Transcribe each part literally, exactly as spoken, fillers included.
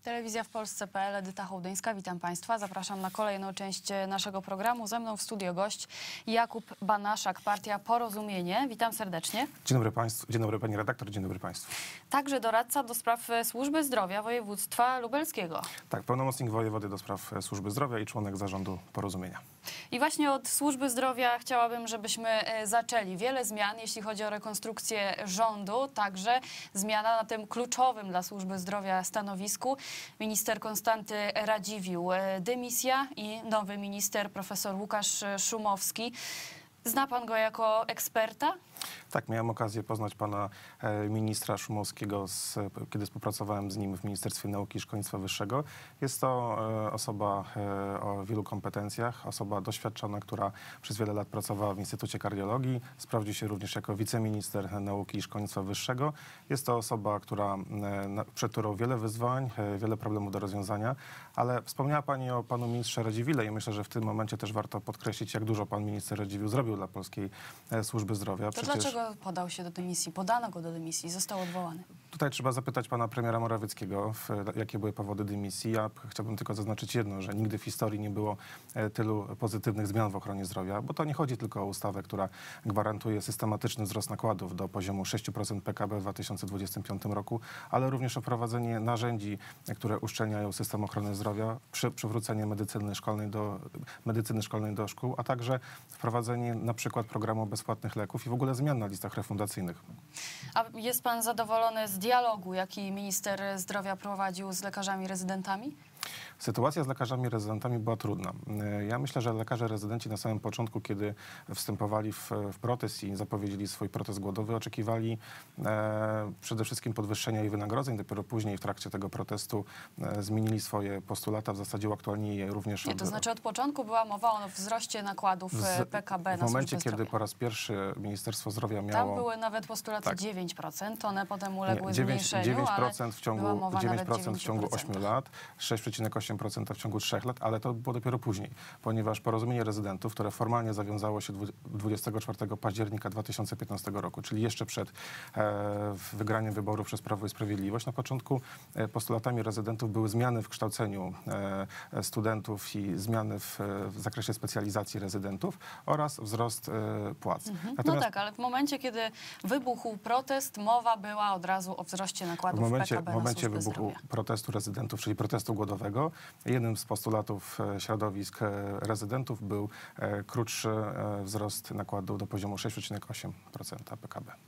Telewizja w Polsce kropka pe el, Edyta Hołdyńska, witam Państwa. Zapraszam na kolejną część naszego programu. Ze mną w studio gość Jakub Banaszak, Partia Porozumienie. Witam serdecznie. Dzień dobry Państwu, dzień dobry Pani redaktor, dzień dobry Państwu. Także doradca do spraw służby zdrowia województwa lubelskiego. Tak, pełnomocnik wojewody do spraw służby zdrowia i członek zarządu Porozumienia. I właśnie od służby zdrowia chciałabym, żebyśmy zaczęli. Wiele zmian, jeśli chodzi o rekonstrukcję rządu, także zmiana na tym kluczowym dla służby zdrowia stanowisku. Minister Konstanty Radziwiłł dymisja i nowy minister profesor Łukasz Szumowski. Zna pan go jako eksperta? Tak, miałem okazję poznać pana e, ministra Szumowskiego, z, kiedy współpracowałem z nim w Ministerstwie Nauki i Szkolnictwa Wyższego. Jest to e, osoba e, o wielu kompetencjach, osoba doświadczona, która przez wiele lat pracowała w Instytucie Kardiologii. Sprawdził się również jako wiceminister Nauki i Szkolnictwa Wyższego. Jest to osoba, która, e, na, przed którą wiele wyzwań, e, wiele problemów do rozwiązania, ale wspomniała pani o panu ministrze Radziwiłle i myślę, że w tym momencie też warto podkreślić, jak dużo pan minister Radziwiłł zrobił dla polskiej e, służby zdrowia. To Przecież... dlaczego podał się do dymisji? Podano go do dymisji, został odwołany. Tutaj trzeba zapytać pana premiera Morawieckiego, w, jakie były powody dymisji. Ja chciałbym tylko zaznaczyć jedno, że nigdy w historii nie było e, tylu pozytywnych zmian w ochronie zdrowia, bo to nie chodzi tylko o ustawę, która gwarantuje systematyczny wzrost nakładów do poziomu sześć procent P K B w dwa tysiące dwudziestym piątym roku, ale również o wprowadzenie narzędzi, które uszczelniają system ochrony zdrowia, przy, przywrócenie medycyny szkolnej do, medycyny szkolnej do szkół, a także wprowadzenie na przykład programu bezpłatnych leków i w ogóle zmian na listach refundacyjnych. A jest pan zadowolony z dialogu, jaki minister zdrowia prowadził z lekarzami rezydentami? Sytuacja z lekarzami rezydentami była trudna. Ja myślę, że lekarze rezydenci na samym początku, kiedy wstępowali w, w protest i zapowiedzieli swój protest głodowy, oczekiwali e, przede wszystkim podwyższenia ich wynagrodzeń. Dopiero później w trakcie tego protestu e, zmienili swoje postulata, w zasadzie uaktualnili je również. Nie, to znaczy od początku była mowa o wzroście nakładów w, P K B na W momencie, służbę kiedy zdrowia. po raz pierwszy Ministerstwo Zdrowia miało... Tam były nawet postulaty tak. dziewięć procent, one potem uległy Nie, dziewięć, zmniejszeniu, dziewięć procent w ciągu, dziewięć procent w ciągu ośmiu lat, sześć przecinek osiem procent w ciągu trzech lat, ale to było dopiero później, ponieważ porozumienie rezydentów, które formalnie zawiązało się dwudziestego czwartego października dwa tysiące piętnastego roku, czyli jeszcze przed e, wygraniem wyborów przez Prawo i Sprawiedliwość, na początku e, postulatami rezydentów były zmiany w kształceniu e, studentów i zmiany w, w zakresie specjalizacji rezydentów oraz wzrost e, płac. Mhm. Natomiast, no tak, ale w momencie, kiedy wybuchł protest, mowa była od razu o wzroście nakładów w momencie, P K B w momencie na wybuchu zdrowia. protestu rezydentów, czyli protestu głodowego, jednym z postulatów środowisk rezydentów był krótszy wzrost nakładów do poziomu sześć przecinek osiem procent P K B.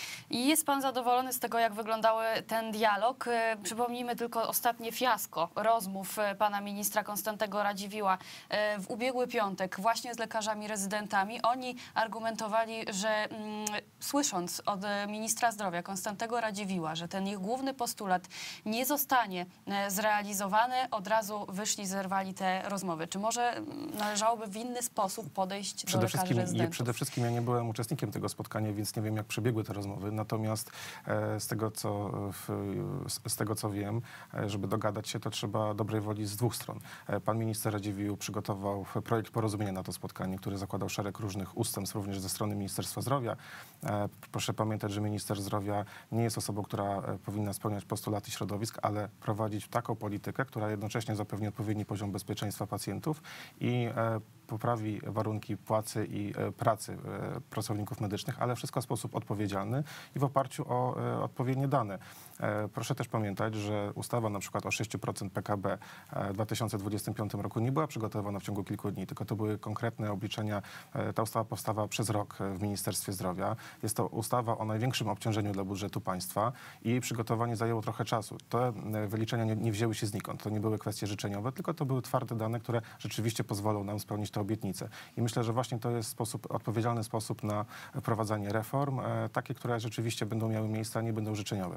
I jest pan zadowolony z tego, jak wyglądał ten dialog? Przypomnijmy tylko ostatnie fiasko rozmów pana ministra Konstantego Radziwiłła w ubiegły piątek właśnie z lekarzami rezydentami. Oni argumentowali, że mm, słysząc od ministra zdrowia Konstantego Radziwiłła, że ten ich główny postulat nie zostanie zrealizowany, od razu wyszli, zerwali te rozmowy. Czy może należałoby w inny sposób podejść Przede do lekarzy rezydentów? Przede wszystkim ja nie byłem uczestnikiem tego spotkania, więc nie wiem, jak przebiegły te rozmowy. Natomiast e, z, tego, co, w, z, z tego, co wiem, e, żeby dogadać się, to trzeba dobrej woli z dwóch stron. E, pan minister Radziwiłł przygotował projekt porozumienia na to spotkanie, który zakładał szereg różnych ustępstw, również ze strony Ministerstwa Zdrowia. E, proszę pamiętać, że minister zdrowia nie jest osobą, która e, powinna spełniać postulaty środowisk, ale prowadzić taką politykę, która jednocześnie zapewni odpowiedni poziom bezpieczeństwa pacjentów i e, poprawi warunki płacy i e, pracy e, pracowników medycznych, ale wszystko w sposób odpowiedzialny i w oparciu o e, odpowiednie dane. E, proszę też pamiętać, że ustawa na przykład o sześć procent P K B w dwa tysiące dwudziestym piątym roku nie była przygotowana w ciągu kilku dni, tylko to były konkretne obliczenia. E, ta ustawa powstała przez rok w Ministerstwie Zdrowia. Jest to ustawa o największym obciążeniu dla budżetu państwa i jej przygotowanie zajęło trochę czasu. Te wyliczenia nie, nie wzięły się znikąd. To nie były kwestie życzeniowe, tylko to były twarde dane, które rzeczywiście pozwolą nam spełnić te obietnice. I myślę, że właśnie to jest sposób, odpowiedzialny sposób na prowadzenie reform, e, takie, które rzeczywiście będą miały miejsce, a nie będą życzeniowe.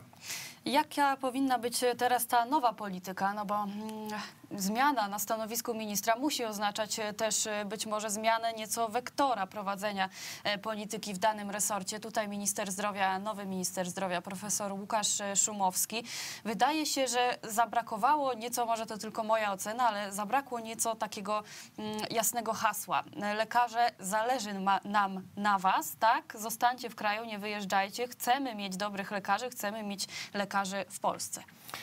Jaka powinna być teraz ta nowa polityka? No bo mm, zmiana na stanowisku ministra musi oznaczać też być może zmianę nieco wektora prowadzenia e, polityki w danym resorcie. Tutaj minister zdrowia, nowy minister zdrowia, profesor Łukasz Szumowski. Wydaje się, że zabrakowało nieco, może to tylko moja ocena, ale zabrakło nieco takiego mm, jasnego hasła. Lekarze, zależy ma, nam na was, tak? Zostańcie w kraju, nie wyjeżdżajcie. Chcemy mieć dobrych lekarzy, chcemy mieć lekarzy w Polsce.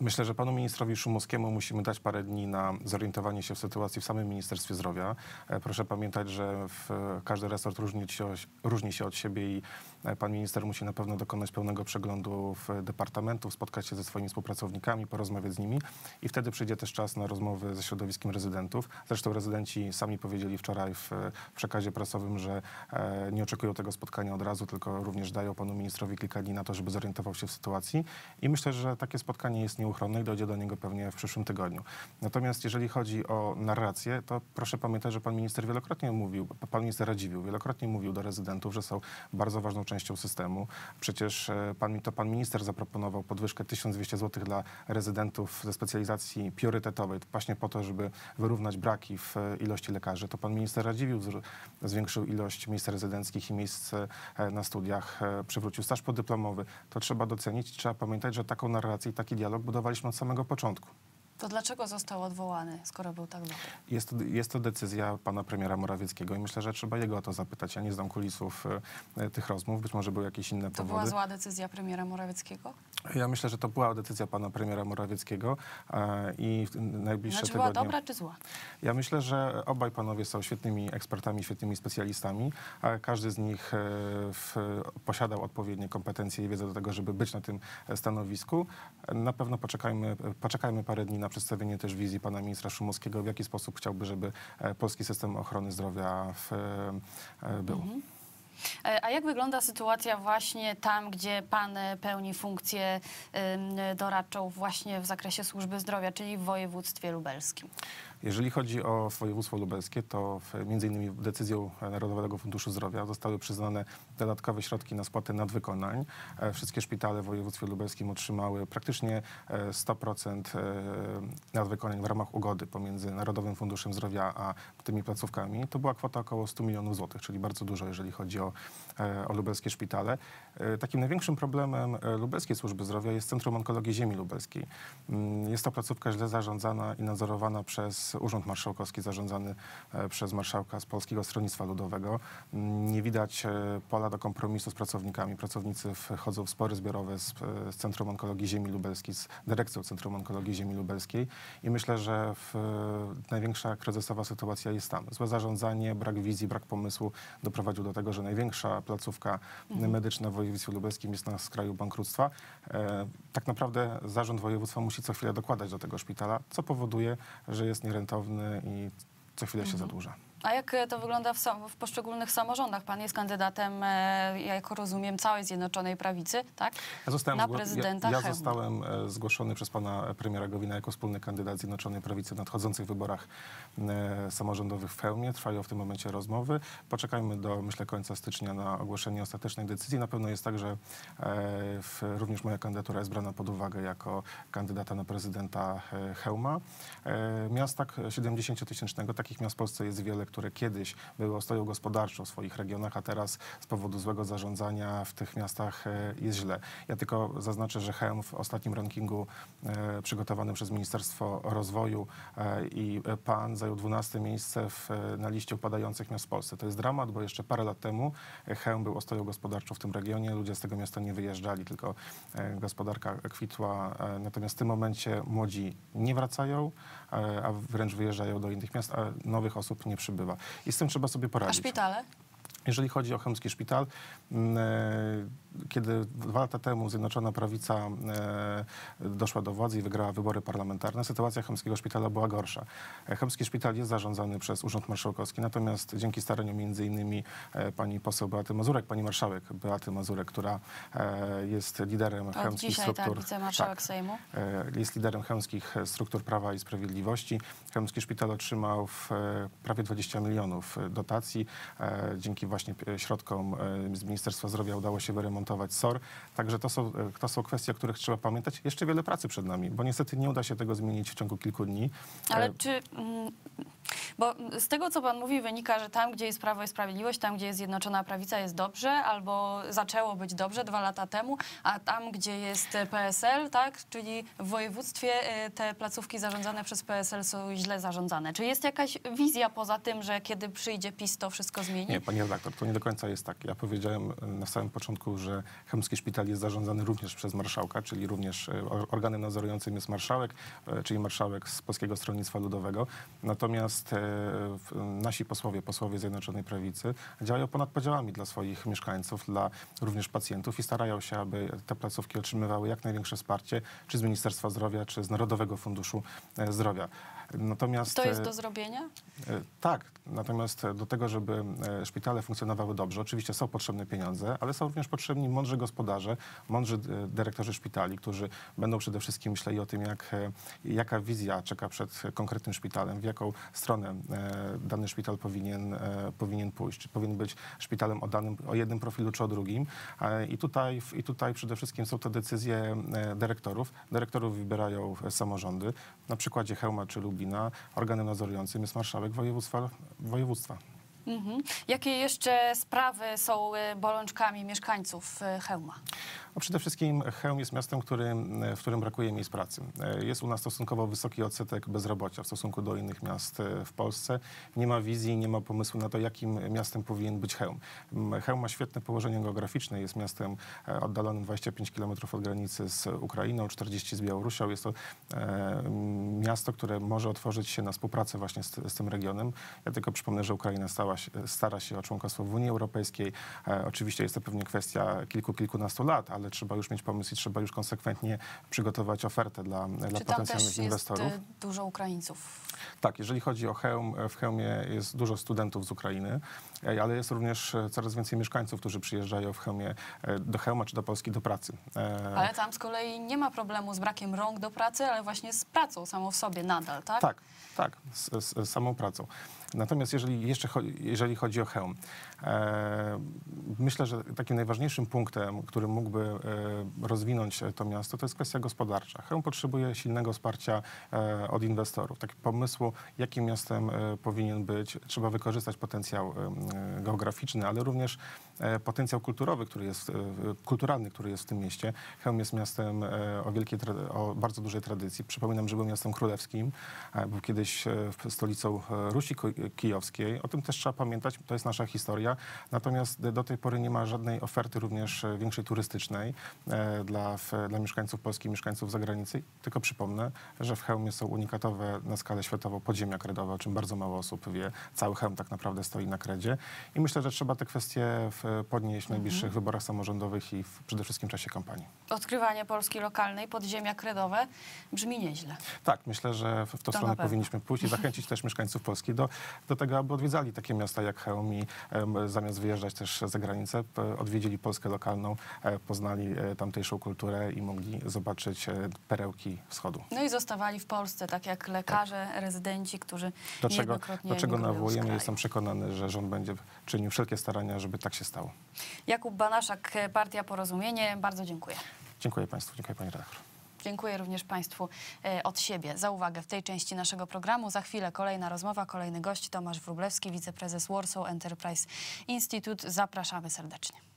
Myślę, że panu ministrowi Szumowskiemu musimy dać parę dni na zorientowanie się w sytuacji w samym Ministerstwie Zdrowia. E, Proszę pamiętać, że w, każdy resort różni się, różni się od siebie i e, pan minister musi na pewno dokonać pełnego przeglądu w departamentów, spotkać się ze swoimi współpracownikami, porozmawiać z nimi i wtedy przyjdzie też czas na rozmowy ze środowiskiem rezydentów. Zresztą rezydenci sami powiedzieli wczoraj w, w przekazie prasowym, że e, nie oczekują tego spotkania od razu, tylko również dają panu ministrowi kilka dni na to, żeby zorientował się w sytuacji i myślę, że takie spotkanie jest nieuchronne i dojdzie do niego pewnie w przyszłym tygodniu. Natomiast jeżeli chodzi o narrację, to proszę pamiętać, że pan minister wielokrotnie mówił, pan minister Radziwiłł wielokrotnie mówił do rezydentów, że są bardzo ważną częścią systemu. Przecież e, pan, to pan minister zaproponował podwyżkę tysiąc dwieście złotych dla rezydentów ze specjalizacji priorytetowej, właśnie po to, żeby wyrównać braki w e, ilości lekarzy. To pan minister Radziwiłł zr- zwiększył ilość miejsc rezydenckich i miejsc e, na studiach, e, przywrócił staż podyplomowy. To trzeba docenić. Trzeba pamiętać, że taką narrację i taki dialog budowaliśmy od samego początku. To dlaczego został odwołany, skoro był tak dobry? Jest to, jest to decyzja pana premiera Morawieckiego i myślę, że trzeba jego o to zapytać. Ja nie znam kulisów e, tych rozmów, być może były jakieś inne To powody. była zła decyzja premiera Morawieckiego? Ja myślę, że to była decyzja pana premiera Morawieckiego e, i w najbliższe Znaczy tygodnie... była dobra czy zła? Ja myślę, że obaj panowie są świetnymi ekspertami, świetnymi specjalistami, a każdy z nich e, w, posiadał odpowiednie kompetencje i wiedzę do tego, żeby być na tym stanowisku. Na pewno poczekajmy, poczekajmy parę dni na przedstawienie też wizji pana ministra Szumowskiego, w jaki sposób chciałby, żeby e, polski system ochrony zdrowia w, e, był. Mhm. A jak wygląda sytuacja właśnie tam, gdzie pan pełni funkcję ym, doradczą właśnie w zakresie służby zdrowia, czyli w województwie lubelskim? Jeżeli chodzi o województwo lubelskie, to w, między innymi decyzją Narodowego Funduszu Zdrowia zostały przyznane dodatkowe środki na spłatę nadwykonań. E, Wszystkie szpitale w województwie lubelskim otrzymały praktycznie e, sto procent e, nadwykonań w ramach ugody pomiędzy Narodowym Funduszem Zdrowia a tymi placówkami. To była kwota około stu milionów złotych, czyli bardzo dużo, jeżeli chodzi o, e, o lubelskie szpitale. E, Takim największym problemem e, lubelskiej służby zdrowia jest Centrum Onkologii Ziemi Lubelskiej. Mm, Jest to placówka źle zarządzana i nadzorowana przez Urząd Marszałkowski zarządzany e, przez marszałka z Polskiego Stronnictwa Ludowego. Mm, Nie widać e, pola do kompromisu z pracownikami. Pracownicy wchodzą w spory zbiorowe z, e, z Centrum Onkologii Ziemi Lubelskiej, z dyrekcją Centrum Onkologii Ziemi Lubelskiej i myślę, że w, e, największa kryzysowa sytuacja jest tam. Złe zarządzanie, brak wizji, brak pomysłu doprowadził do tego, że największa placówka mhm. medyczna w województwie lubelskim jest na skraju bankructwa. E, tak naprawdę zarząd województwa musi co chwilę dokładać do tego szpitala, co powoduje, że jest nierentowny i co chwilę się zadłuża. A jak to wygląda w, sam, w poszczególnych samorządach? Pan jest kandydatem, e, jak rozumiem, całej Zjednoczonej Prawicy, tak? Ja zostałem, na zgło- prezydenta ja, ja Chełma. zostałem e, zgłoszony przez pana premiera Gowina jako wspólny kandydat Zjednoczonej Prawicy w nadchodzących wyborach e, samorządowych w Chełmie. Trwają w tym momencie rozmowy. Poczekajmy do, myślę, końca stycznia na ogłoszenie ostatecznej decyzji. Na pewno jest tak, że e, w, również moja kandydatura jest brana pod uwagę jako kandydata na prezydenta e, Chełma. E, miasta siedemdziesięciotysięcznego, takich miast w Polsce jest wiele, które kiedyś były ostoją gospodarczą w swoich regionach, a teraz z powodu złego zarządzania w tych miastach e, jest źle. Ja tylko zaznaczę, że Chełm w ostatnim rankingu e, przygotowanym przez Ministerstwo Rozwoju e, i PAN zajął dwunaste miejsce w, na liście upadających miast w Polsce. To jest dramat, bo jeszcze parę lat temu Chełm był ostoją gospodarczą w tym regionie. Ludzie z tego miasta nie wyjeżdżali, tylko e, gospodarka kwitła. E, natomiast w tym momencie młodzi nie wracają, e, a wręcz wyjeżdżają do innych miast, a nowych osób nie przybywa. I z tym trzeba sobie A poradzić. szpitale? Jeżeli chodzi o chełmski szpital, m, e, kiedy dwa lata temu Zjednoczona Prawica e, doszła do władzy i wygrała wybory parlamentarne, sytuacja chełmskiego szpitala była gorsza. E, Chełmski szpital jest zarządzany przez Urząd Marszałkowski, natomiast dzięki staraniom między innymi e, pani poseł Beaty Mazurek, pani marszałek Beaty Mazurek, która e, jest liderem Od chełmskich dzisiaj, struktur. tak, wicemarszałek tak, Sejmu. e, jest liderem chełmskich struktur Prawa i Sprawiedliwości. Chełmski szpital otrzymał w, e, prawie dwadzieścia milionów dotacji. E, dzięki właśnie środkom e, z Ministerstwa Zdrowia udało się wyremontować S O R. Także to są, e, to są kwestie, o których trzeba pamiętać. Jeszcze wiele pracy przed nami, bo niestety nie uda się tego zmienić w ciągu kilku dni. Ale E, czy... Mm, bo z tego, co pan mówi, wynika, że tam, gdzie jest Prawo i Sprawiedliwość, tam, gdzie jest Zjednoczona Prawica, jest dobrze, albo zaczęło być dobrze dwa lata temu, a tam, gdzie jest P S L, tak, czyli w województwie e, te placówki zarządzane przez P S L są źle zarządzane. Czy jest jakaś wizja poza tym, że kiedy przyjdzie PiS, to wszystko zmieni? Nie, pani redaktor, to nie do końca jest tak. Ja powiedziałem na samym początku, że że chełmski szpital jest zarządzany również przez marszałka, czyli również e, organem nadzorującym jest marszałek, e, czyli marszałek z Polskiego Stronnictwa Ludowego. Natomiast e, w- nasi posłowie, posłowie Zjednoczonej Prawicy działają ponad podziałami dla swoich mieszkańców, dla również pacjentów i starają się, aby te placówki otrzymywały jak największe wsparcie, czy z Ministerstwa Zdrowia, czy z Narodowego Funduszu e, Zdrowia. Natomiast To jest e, do zrobienia? E, Tak, natomiast do tego, żeby e, szpitale funkcjonowały dobrze, oczywiście są potrzebne pieniądze, ale są również potrzebni mądrzy gospodarze, mądrzy e, dyrektorzy szpitali, którzy będą przede wszystkim myśleli o tym, jak, e, jaka wizja czeka przed konkretnym szpitalem, w jaką stronę e, dany szpital powinien, e, powinien pójść, czy powinien być szpitalem o, danym, o jednym profilu, czy o drugim. E, I tutaj, I tutaj przede wszystkim są to decyzje e, dyrektorów. Dyrektorów wybierają samorządy. Na przykładzie Chełma czy Lublina organem nadzorującym jest marszałek województwa. województwa. Mhm. Jakie jeszcze sprawy są y, bolączkami mieszkańców y, Chełma? No przede wszystkim Chełm jest miastem, którym, w którym brakuje miejsc pracy. Jest u nas stosunkowo wysoki odsetek bezrobocia w stosunku do innych miast w Polsce. Nie ma wizji, nie ma pomysłu na to, jakim miastem powinien być Chełm. Chełm ma świetne położenie geograficzne, jest miastem oddalonym dwadzieścia pięć kilometrów od granicy z Ukrainą, czterdzieści z Białorusią. Jest to e, miasto, które może otworzyć się na współpracę właśnie z, z tym regionem. Ja tylko przypomnę, że Ukraina stała się, stara się o członkostwo w Unii Europejskiej. E, oczywiście jest to pewnie kwestia kilku, kilkunastu lat, ale trzeba już mieć pomysł i trzeba już konsekwentnie przygotować ofertę dla, dla Czy tam potencjalnych też inwestorów. jest y, dużo Ukraińców? Tak, jeżeli chodzi o Chełm, w Chełmie jest dużo studentów z Ukrainy, e, ale jest również e, coraz więcej mieszkańców, którzy przyjeżdżają w Chełmie e, do Chełma czy do Polski do pracy. E, Ale tam z kolei nie ma problemu z brakiem rąk do pracy, ale właśnie z pracą samą w sobie nadal, tak? Tak, tak, z, z, z samą pracą. Natomiast jeżeli jeszcze chodzi, jeżeli chodzi o Chełm, e, myślę, że takim najważniejszym punktem, który mógłby e, rozwinąć to miasto, to jest kwestia gospodarcza. Chełm potrzebuje silnego wsparcia e, od inwestorów, takiego pomysłu, jakim miastem e, powinien być. Trzeba wykorzystać potencjał e, geograficzny, ale również e, potencjał kulturowy, który jest, e, kulturalny, który jest w tym mieście. Chełm jest miastem e, o, wielkiej, tra- o bardzo dużej tradycji. Przypominam, że był miastem królewskim, e, był kiedyś e, stolicą e, Rusi Ko- Kijowskiej. O tym też trzeba pamiętać, to jest nasza historia. Natomiast do tej pory nie ma żadnej oferty również e, większej turystycznej e, dla, w, dla mieszkańców Polski, mieszkańców zagranicy. Tylko przypomnę, że w Chełmie są unikatowe na skalę światową podziemia kredowe, o czym bardzo mało osób wie. Cały Chełm tak naprawdę stoi na kredzie. I myślę, że trzeba te kwestie w, podnieść w najbliższych Mhm. wyborach samorządowych i w, przede wszystkim w czasie kampanii. Odkrywanie Polski lokalnej, podziemia kredowe brzmi nieźle. Tak, myślę, że w w tą To stronę na pewno. powinniśmy pójść i zachęcić też mieszkańców Polski do, do tego, aby odwiedzali takie miasta jak Chełm i em, zamiast wyjeżdżać też za granicę, p- odwiedzili Polskę lokalną, e, poznali e, tamtejszą kulturę i mogli zobaczyć e, perełki wschodu. No i zostawali w Polsce, tak jak lekarze, rezydenci, którzy Do czego, niejednokrotnie do czego emigrują z nawołujemy, kraju. jestem przekonany, że rząd będzie czynił wszelkie starania, żeby tak się stało. Jakub Banaszak, Partia Porozumienie, bardzo dziękuję. Dziękuję Państwu, dziękuję Pani redaktor. Dziękuję również Państwu e, od siebie za uwagę w tej części naszego programu. Za chwilę kolejna rozmowa, kolejny gość Tomasz Wróblewski, wiceprezes Warsaw Enterprise Institute. Zapraszamy serdecznie.